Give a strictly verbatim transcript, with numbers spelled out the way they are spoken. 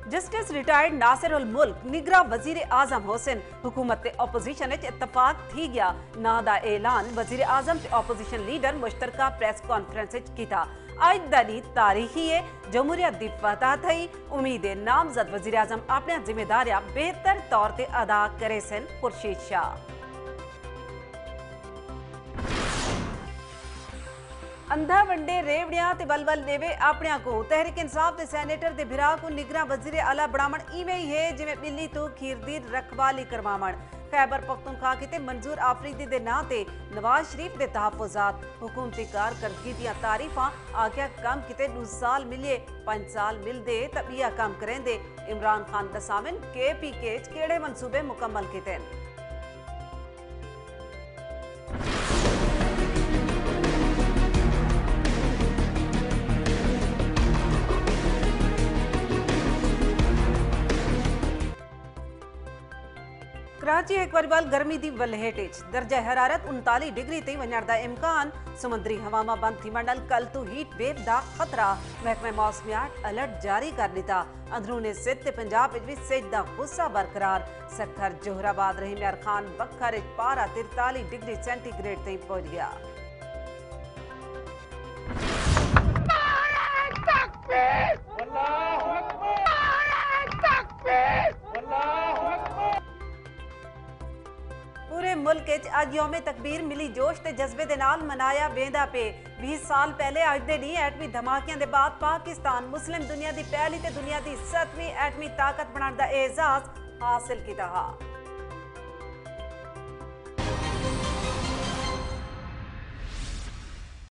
Justice retired Nasir उल मुल्क निगरा वजीर आजम हुसैन हुकूमत ते ओपोजिशन इत्तफाक थी गया ना दा ऐलान वजीर आजम ते ओपोजिशन लीडर मुश्तरका प्रेस कॉन्फ्रेंस किया। आज दा दी तारीखी है जमहूरियत दी फतह थई। उम्मीद है नामजद वजीर आजम अपनी जिम्मेदारियां बेहतर तौर ते अदा करे सन। खुर्शीद शाह अंधा वंडे रेवड़िया ते वलवल देवे अपने को तहरीक इंसाफ के सैनेटर के भिरा को निगरान वजीर आला बनावण इवें ही है जिवें बिल्ली तो खीरदी रखवाली करवावण। खैबर पख्तूनख्वा किते मंजूर आफरीदी दे नां ते नवाज शरीफ दे तहफुजात हुकूमती कारकर्दगी दियां तारीफां आख्या कम किते दो साल मिले पांच साल मिलदे तबिया कम करेंदे। इमरान खान दसावन के पी के केड़े मंसूबे मुकम्मल किते। कराची एक बार बाल गर्मी दी वलहेट दर्जा हरारत उनतालीस डिग्री ते वञण दा इम्कान। समुद्री हवावां बंद थी मंडल कल तो हीट वेव दा खतरा। महकमे मौसमियात अलर्ट जारी कर दिता। अंदरूने सिंध ते पंजाब विच भी सिज दा गुस्सा बरकरार। सखर जोहराबाद रहीमयार खान बखर पारा तिरतालीस डिग्री सेंटीग्रेड ते पहुंच गया। पूरे मुल्क अज यौमे तकबीर मिली जोश ते जज्बे दे नाल मनाया वेंदा पे। बीस साल पहले अज दे दी एटमी धमाकियां दे बाद पाकिस्तान मुस्लिम दुनिया दी पहली ते दुनिया दी सतवीं एटमी ताकत बनाने दा एजाज हासिल कीता।